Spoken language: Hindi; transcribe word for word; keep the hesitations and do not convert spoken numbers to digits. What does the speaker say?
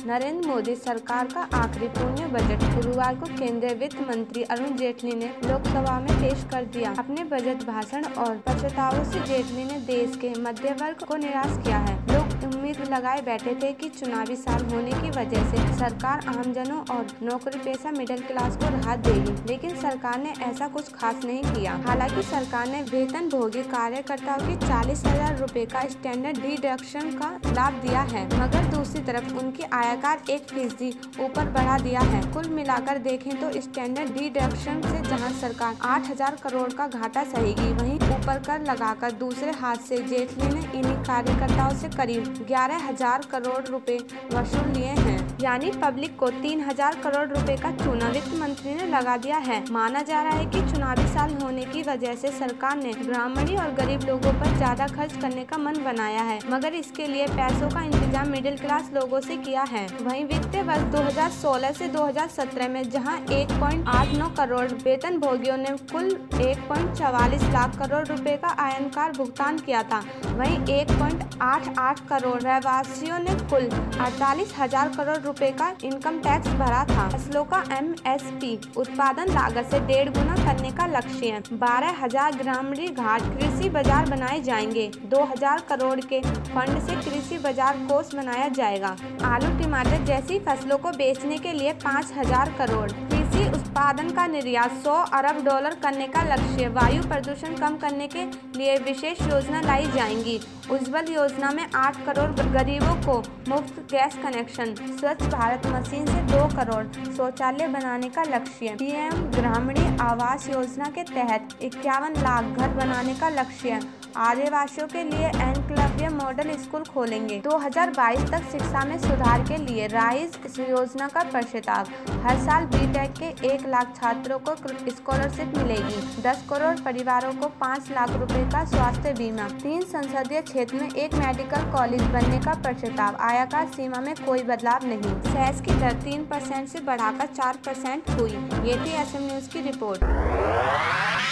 नरेंद्र मोदी सरकार का आखिरी पूर्ण बजट गुरुवार को केंद्रीय वित्त मंत्री अरुण जेटली ने लोकसभा में पेश कर दिया। अपने बजट भाषण और प्रस्तावों से जेटली ने देश के मध्य वर्ग को निराश किया है। लोग उम्मीद लगाए बैठे थे कि चुनावी साल होने की वजह से सरकार आमजनों और नौकरी पेशा मिडिल क्लास को राहत देगी, लेकिन सरकार ने ऐसा कुछ खास नहीं किया। हालांकि सरकार ने वेतन भोगी कार्यकर्ताओं की चालीस हजार रूपए का स्टैंडर्ड डिडक्शन का लाभ दिया है, मगर दूसरी तरफ उनकी आयकर एक फीसदी ऊपर बढ़ा दिया है। कुल मिलाकर देखें तो स्टैंडर्ड डिडक्शन से जहां सरकार आठ हजार करोड़ का घाटा सहेगी, वहीं ऊपर कर लगाकर दूसरे हाथ से जेटली ने इन्हीं कार्यकर्ताओं से करीब ग्यारह हजार करोड़ रुपए वसूल लिए हैं, यानी पब्लिक को तीन हजार करोड़ रुपए का चूना वित्त मंत्री ने लगा दिया है। माना जा रहा है कि चुनावी साल होने की वजह से सरकार ने ग्रामीण और गरीब लोगों पर ज्यादा खर्च करने का मन बनाया है, मगर इसके लिए पैसों का इंतजाम मिडिल क्लास लोगों से किया है। वहीं वित्तीय वर्ष दो हजार सोलह से दो हजार सत्रह में जहां एक पॉइंट आठ नौ करोड़ वेतन भोगियों ने कुल एक पॉइंट चवालीस लाख करोड़ रुपए का आयकर भुगतान किया था, वहीं एक पॉइंट आठ आठ करोड़ रहवासियों ने कुल अड़तालीस हजार करोड़ रुपए का इनकम टैक्स भरा था। फसलों का एम एस पी उत्पादन लागत से डेढ़ गुना करने का लक्ष्य है। बारह हजार ग्रामीण घाट कृषि बाजार बनाए जाएंगे। दो हजार करोड़ के फंड से कृषि बाजार कोष बनाया जाएगा। आलू टमाटर जैसी फसलों को बेचने के लिए पाँच हजार करोड़। कृषि उत्पादन का निर्यात सौ अरब डॉलर करने का लक्ष्य। वायु प्रदूषण कम करने के लिए विशेष योजना लाई जाएंगी। उज्ज्वल योजना में आठ करोड़ गरीबों को मुफ्त गैस कनेक्शन। स्वच्छ भारत मिशन से दो करोड़ शौचालय बनाने का लक्ष्य। पीएम ग्रामीण आवास योजना के तहत इक्यावन लाख घर बनाने का लक्ष्य। आदिवासियों के लिए एकलव्य मॉडल स्कूल खोलेंगे। दो हजार बाईस तक शिक्षा में सुधार के लिए राइज इस योजना का प्रस्ताव। हर साल बीटेक के एक लाख छात्रों को स्कॉलरशिप मिलेगी। दस करोड़ परिवारों को पाँच लाख रुपए का स्वास्थ्य बीमा। तीन संसदीय क्षेत्र में एक मेडिकल कॉलेज बनने का प्रस्ताव। आयकर सीमा में कोई बदलाव नहीं। सेस की दर तीन परसेंट से बढ़ाकर चार परसेंट हुई। ये थी एसएम न्यूज की रिपोर्ट।